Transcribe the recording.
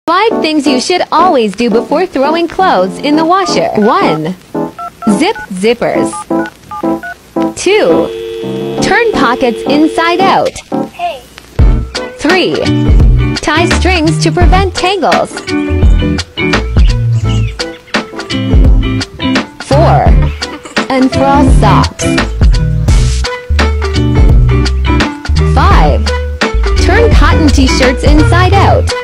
5 things you should always do before throwing clothes in the washer. 1. Zip zippers. 2. Turn pockets inside out. 3. Tie strings to prevent tangles. 4. Unfrost socks. 5. Turn cotton t-shirts inside out.